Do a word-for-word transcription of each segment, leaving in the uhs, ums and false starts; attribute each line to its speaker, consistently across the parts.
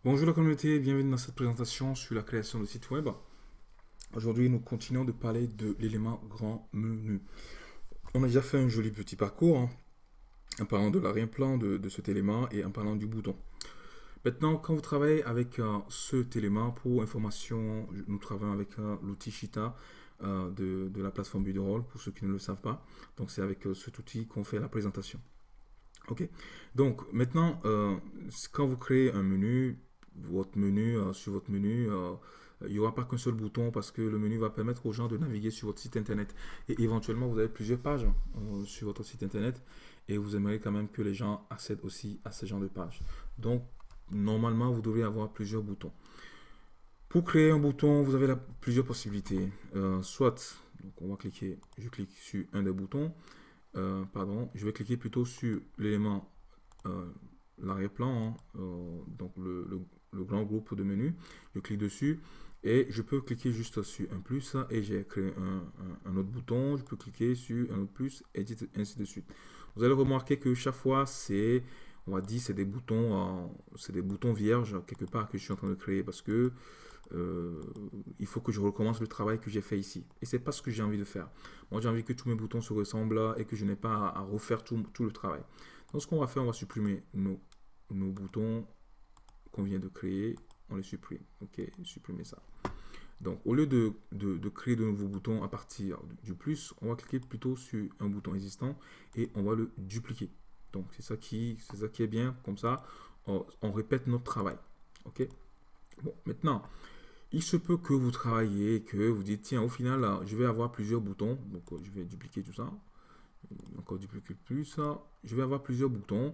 Speaker 1: Bonjour la communauté, bienvenue dans cette présentation sur la création de sites web. Aujourd'hui, nous continuons de parler de l'élément grand menu. On a déjà fait un joli petit parcours hein, en parlant de l'arrière-plan de, de cet élément et en parlant du bouton. Maintenant, quand vous travaillez avec euh, cet élément, pour information, nous travaillons avec euh, l'outil Cheetah euh, de, de la plateforme Builderall, pour ceux qui ne le savent pas. Donc, c'est avec euh, cet outil qu'on fait la présentation. Ok, donc maintenant, euh, quand vous créez un menu, votre menu, euh, sur votre menu, euh, il n'y aura pas qu'un seul bouton parce que le menu va permettre aux gens de naviguer sur votre site internet. Et éventuellement, vous avez plusieurs pages euh, sur votre site internet et vous aimeriez quand même que les gens accèdent aussi à ce genre de pages. Donc, normalement, vous devez avoir plusieurs boutons. Pour créer un bouton, vous avez la, plusieurs possibilités. Euh, soit, donc on va cliquer, je clique sur un des boutons. Euh, pardon, je vais cliquer plutôt sur l'élément euh, l'arrière-plan, hein, euh, donc le, le, le grand groupe de menus. Je clique dessus et je peux cliquer juste sur un plus et j'ai créé un, un, un autre bouton. Je peux cliquer sur un autre plus et ainsi de suite. Vous allez remarquer que chaque fois c'est, on va dire, c'est des boutons, euh, c'est des boutons vierges quelque part que je suis en train de créer parce que Euh, il faut que je recommence le travail que j'ai fait ici. Et c'est pas ce que j'ai envie de faire. Moi, j'ai envie que tous mes boutons se ressemblent et que je n'ai pas à, à refaire tout, tout le travail. Donc, ce qu'on va faire, on va supprimer nos, nos boutons qu'on vient de créer. On les supprime. Ok, supprimer ça. Donc, au lieu de, de, de créer de nouveaux boutons à partir du plus, on va cliquer plutôt sur un bouton existant et on va le dupliquer. Donc, c'est ça qui, c'est ça qui est bien. Comme ça, on, on répète notre travail. Ok. Bon, maintenant, il se peut que vous travaillez, que vous dites, tiens, au final, là, je vais avoir plusieurs boutons. Donc, euh, je vais dupliquer tout ça. Encore dupliquer plus ça. Je vais avoir plusieurs boutons.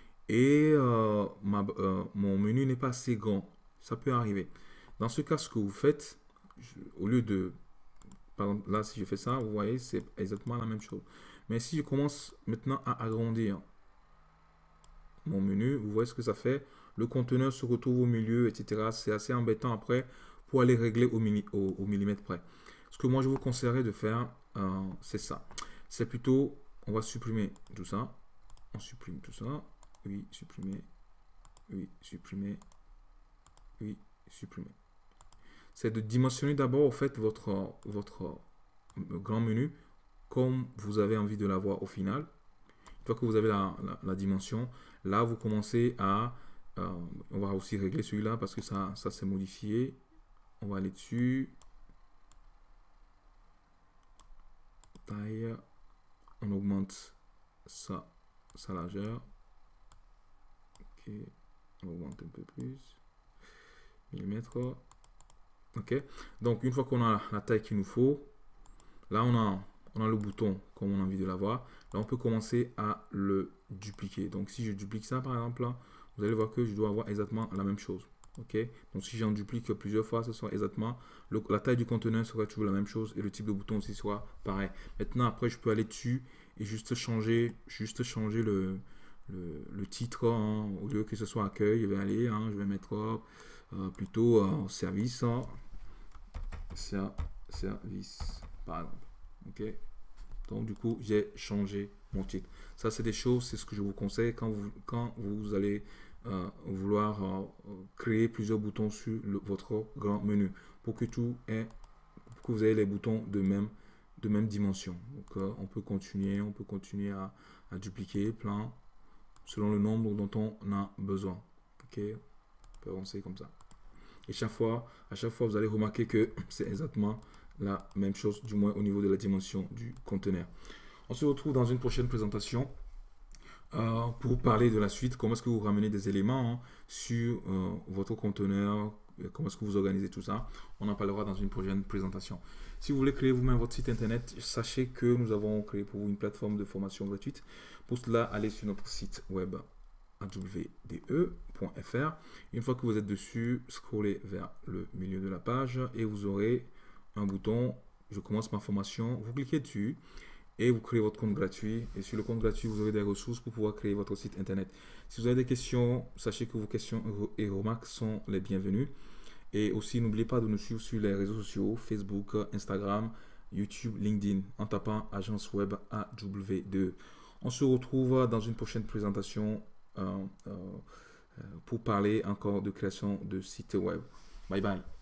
Speaker 1: Et euh, ma, euh, mon menu n'est pas assez grand. Ça peut arriver. Dans ce cas, ce que vous faites, je, au lieu de... Par exemple, là, si je fais ça, vous voyez, c'est exactement la même chose. Mais si je commence maintenant à agrandir mon menu, vous voyez ce que ça fait. Le conteneur se retrouve au milieu, et cetera. C'est assez embêtant après pour aller régler au, mini, au, au millimètre près. Ce que moi je vous conseillerais de faire, euh, c'est ça. C'est plutôt, on va supprimer tout ça. On supprime tout ça. Oui, supprimer. Oui, supprimer. Oui, supprimer. C'est de dimensionner d'abord en fait votre, votre grand menu comme vous avez envie de l'avoir au final. Une fois que vous avez la, la, la dimension, là vous commencez à... Euh, on va aussi régler celui-là parce que ça, ça s'est modifié. On va aller dessus. Taille. On augmente ça, sa largeur. Ok. On augmente un peu plus. Millimètres. Ok. Donc, une fois qu'on a la taille qu'il nous faut, là, on a, on a le bouton comme on a envie de l'avoir. Là, on peut commencer à le dupliquer. Donc, si je duplique ça, par exemple, là, vous allez voir que je dois avoir exactement la même chose. Ok, donc si j'en duplique plusieurs fois, ce sera exactement le, la taille du conteneur sera toujours la même chose et le type de bouton aussi sera pareil. Maintenant, après, je peux aller dessus et juste changer, juste changer le, le, le titre. Hein, au lieu que ce soit accueil, je vais aller, hein, je vais mettre euh, plutôt euh, service, hein, service, par exemple. Ok, donc du coup, j'ai changé mon titre. Ça, c'est des choses, c'est ce que je vous conseille quand vous, quand vous allez Euh, vouloir euh, créer plusieurs boutons sur le, votre grand menu pour que tout est, pour que vous ayez les boutons de même de même dimension. Donc euh, on peut continuer, on peut continuer à, à dupliquer plein selon le nombre dont on a besoin. Ok, on peut avancer comme ça. Et chaque fois, à chaque fois, vous allez remarquer que c'est exactement la même chose, du moins au niveau de la dimension du conteneur. On se retrouve dans une prochaine présentation. Euh, pour parler de la suite, comment est-ce que vous ramenez des éléments hein, sur euh, votre conteneur, comment est-ce que vous organisez tout ça. On en parlera dans une prochaine présentation. Si vous voulez créer vous-même votre site internet, sachez que nous avons créé pour vous une plateforme de formation gratuite. Pour cela, allez sur notre site web a w d e point f r. Une fois que vous êtes dessus, scrollez vers le milieu de la page et vous aurez un bouton « Je commence ma formation ». Vous cliquez dessus. Et vous créez votre compte gratuit. Et sur le compte gratuit, vous aurez des ressources pour pouvoir créer votre site internet. Si vous avez des questions, sachez que vos questions et remarques sont les bienvenues. Et aussi, n'oubliez pas de nous suivre sur les réseaux sociaux, Facebook, Instagram, YouTube, LinkedIn, en tapant Agence Web A W deux. On se retrouve dans une prochaine présentation euh, euh, pour pour parler encore de création de sites web. Bye bye.